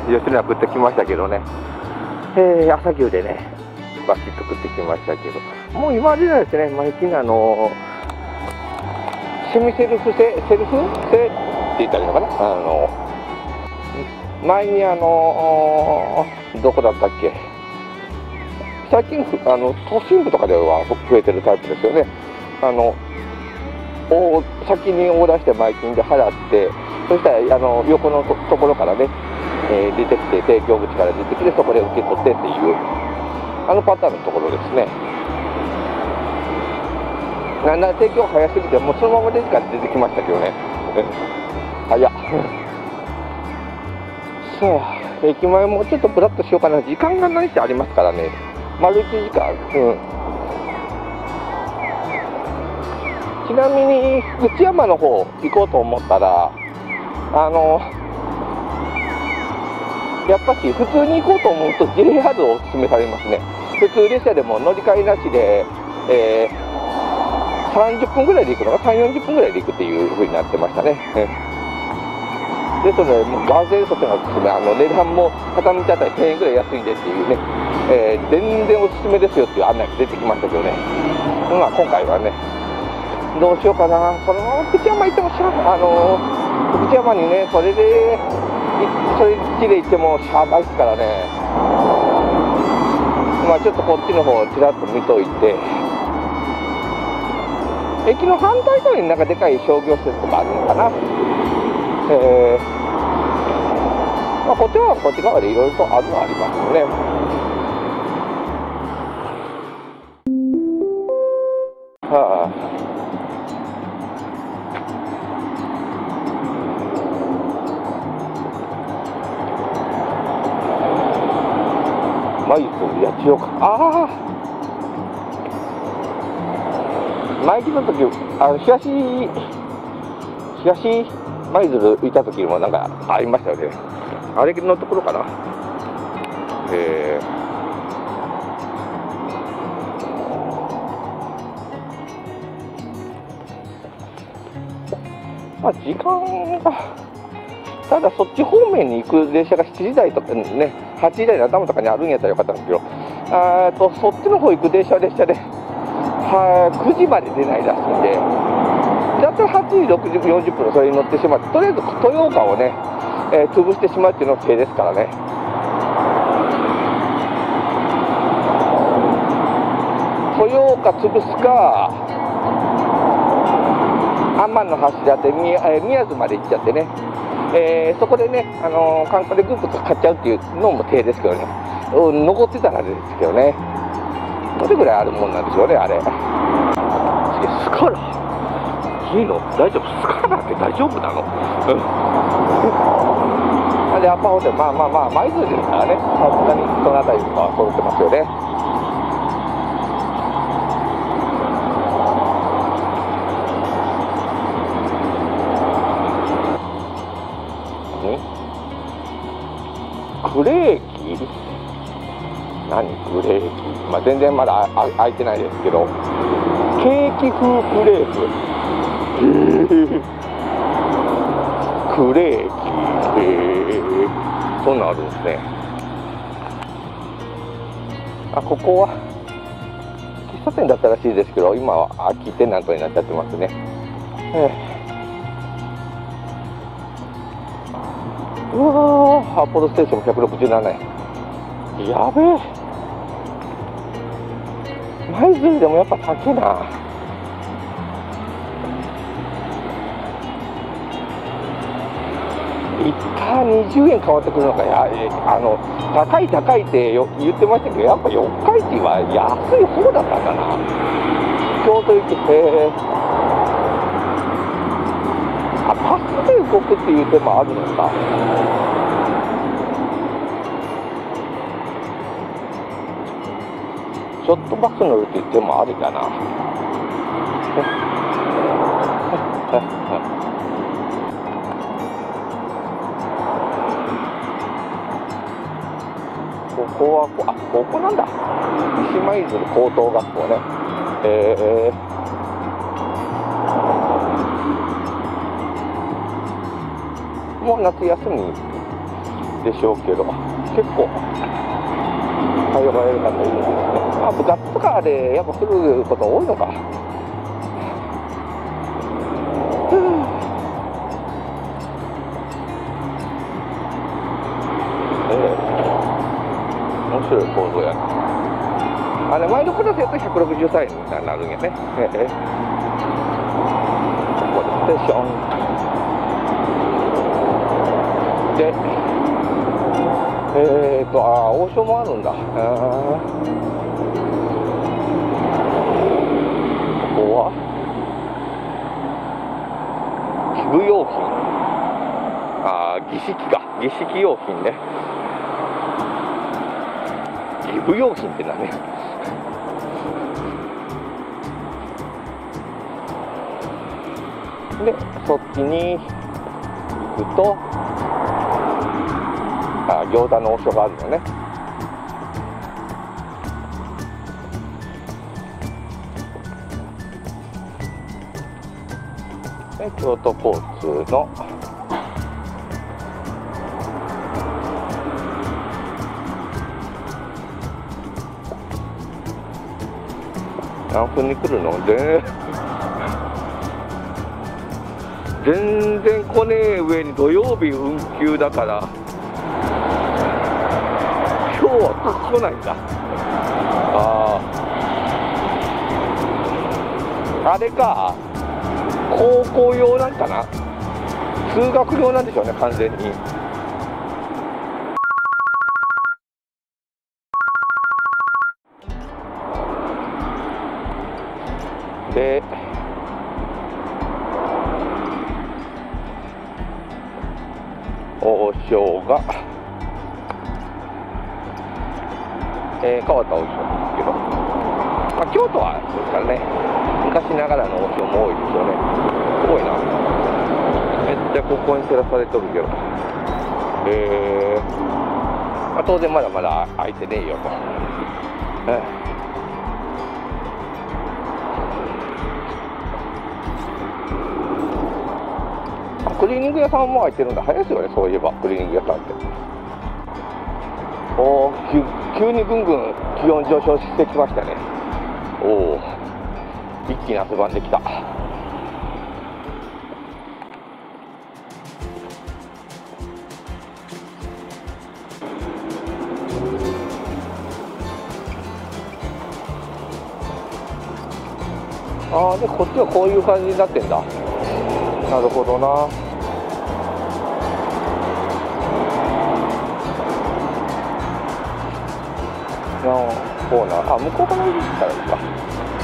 吉野家食ってきましたけどね、朝牛でねバシッと食ってきましたけど、もう今ではですね、最近セミセルフ製って言ったらいいのかな、前にどこだったっけ、最近都心部とかでは増えてるタイプですよね。先にオーダーして前金で払って、そしたら横のところからね、出てきて、提供口から出てきて、そこで受け取ってっていうパターンのところですね。なんだ提供早すぎて、もうそのままレジから出てきましたけどね。早っ。さあ、駅前もちょっとブラッとしようかな。時間が何してありますからね。丸1時間。ちなみに、内山の方行こうと思ったら、やっぱし普通に行こうと思うと JR をおすすめされますね。普通列車でも乗り換えなしで、30分ぐらいで行くのか、3、40分ぐらいで行くっていう風になってましたね。ですので、もう断然そっちがおすすめ、値段も片道あたり1000円ぐらい安いんでっていうね、全然おすすめですよっていう案内が出てきましたけどね、まあ、今回はね、どうしようかな、そのまま福知山行っても福知山にね、それっちで行ってもしゃあないですからね、まあ、ちょっとこっちの方をちらっと見といて。駅の反対側になんかでかい商業施設とかあるのかな。まあ、こっちはこっち側でいろいろとあるのはありますよね。はあ、舞鶴八千代か。ああ、前来た時東舞鶴行った時もなんかありましたよね。あれのところかな。まあ時間が、ただそっち方面に行く列車が7時台とかね、8時台の頭とかにあるんやったらよかったんですけど、そっちの方行く列車で9時まで出ないらしいんで、だったら8時、6時、40分のそれに乗ってしまって、とりあえず豊岡をね、潰してしまうっていうのが手ですからね。豊岡潰すか、天橋立って宮津まで行っちゃってね、そこでね、観光でグッと買っちゃうっていうのも手ですけどね、残ってたらですけどね。どれぐらいあるもんなんでしょうね、あれ。スカラいいの大丈夫、スカラって大丈夫なの。で、アパホテル、まあ舞鶴ですからね、さすがにその辺りとかは揃ってますよね。クレーキ、何クレーキ、まあ、全然まだ開いてないですけど、ケーキ風クレープ、クレーキ、そんなんあるんですね。ここは喫茶店だったらしいですけど、今は空きテナントになっちゃってますね。うわー、アポロステーション167円、やべえ。舞鶴でもやっぱ高いな。1回20円変わってくるのか。高いって言ってましたけど、やっぱ四日市は安い方だったんだな。京都行きパスで動くっていう手もあるのか。ちょっとバス乗るって言ってもありかな。ここはここなんだ。西舞鶴高等学校ね。もう夏休みでしょうけど、結構通われる方いるんですね。まあ、部活とかでやっぱ来ること多いのか。面白い構造やな。あれマイルプラスやと163円になるんやね。ここでステーションで、王将もあるんだ。ここは器具用品、儀式用品ね。器具用品って何？で、そっちに行くと、餃子の王将があるよね。で、京都交通の何分に来るの？全然来ねえ上に土曜日運休だから、今日は来ないんだ。あれか、高校用なんかな、通学用なんでしょうね、完全に。で、王将が、変わった王将ですけど、京都はそうですからね、昔ながらの王将も多いですよね。すごいな、めっちゃここに照らされとるけど、当然まだまだ開いてねえよと。クリーニング屋さんも開いてるんだ。早いですよね、そういえばクリーニング屋さんって。急にぐんぐん気温上昇してきましたね。一気に汗ばんできた。でこっちはこういう感じになってんだ。なるほどな。コーナー、向こう側に行ったらいいか。